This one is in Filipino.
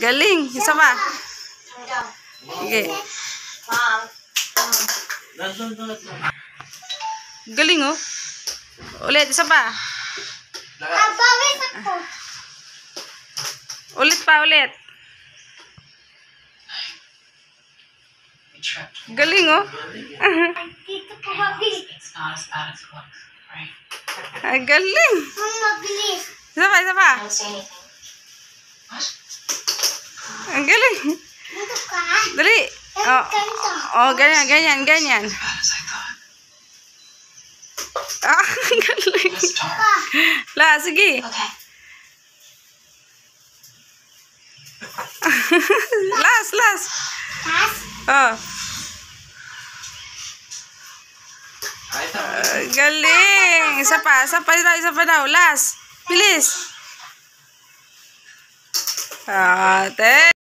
Galing. Isa pa. Sige. Galing, oh. Ulit, isa pa. Ulit pa, ulit. Galing, oh. Ay, galing. Isa pa, isa pa. Ang galing. Dali. Oh, ganyan, ganyan, ganyan. Ah, galing. La, sige. Last, last. Oh. Galing. Isa pa daw, isa pa daw. Last. Bilis. Ate.